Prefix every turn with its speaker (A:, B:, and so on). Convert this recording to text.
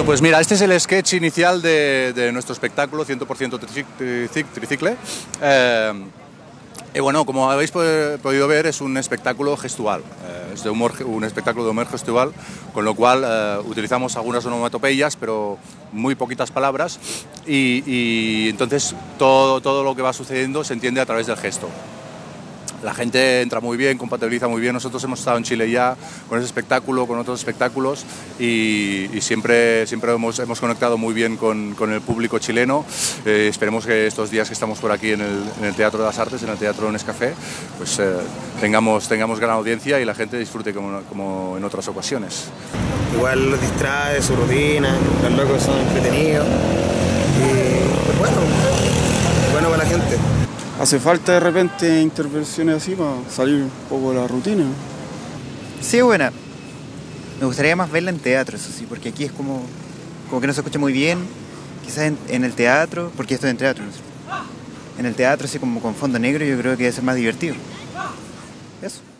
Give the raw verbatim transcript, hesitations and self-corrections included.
A: Bueno, pues mira, este es el sketch inicial de, de nuestro espectáculo cien por ciento Tricicle. Eh, y bueno, como habéis podido ver, es un espectáculo gestual, eh, es de humor, un espectáculo de humor gestual, con lo cual eh, utilizamos algunas onomatopeyas, pero muy poquitas palabras, y, y entonces todo, todo lo que va sucediendo se entiende a través del gesto. La gente entra muy bien, compatibiliza muy bien. Nosotros hemos estado en Chile ya con ese espectáculo, con otros espectáculos, y, y siempre, siempre hemos, hemos conectado muy bien con, con el público chileno. Eh, esperemos que estos días que estamos por aquí en el, en el Teatro de las Artes, en el Teatro Nescafé, pues eh, tengamos, tengamos gran audiencia y la gente disfrute como, como en otras ocasiones.
B: Igual los distrae su rutina, los locos son entretenidos y pues bueno, bueno para la gente.
C: Hace falta de repente intervenciones así para salir un poco de la rutina.
D: Sí, buena. Me gustaría más verla en teatro, eso sí, porque aquí es como, como que no se escucha muy bien. Quizás en, en el teatro, porque estoy en teatro, ¿no es cierto? En el teatro, así como con fondo negro, yo creo que debe ser más divertido. Eso.